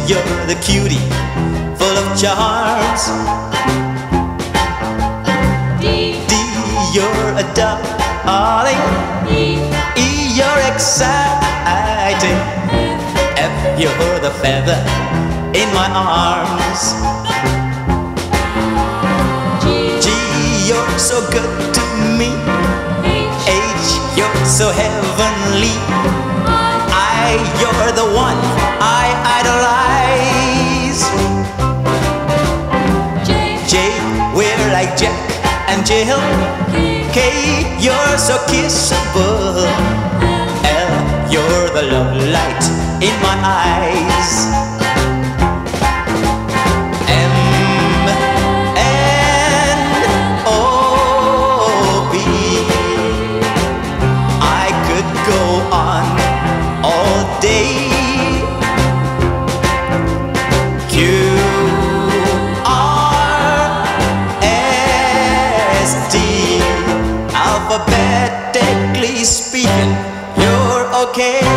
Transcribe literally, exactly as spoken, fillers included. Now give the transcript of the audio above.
you're the cutie, full of charms. D, D, you're a darling. E, E, you're exciting. F, you're the feather in my arms. G, G, you're so good to me. H, H, you're so heavenly. I, you're the one I idolize. J, J, we're like Jack and Jill. K, you're so kissable. L, you're the love light in my eyes. M, N, O, P, I could go on all day. Q, R, S, T, alphabetically speaking, you're okay.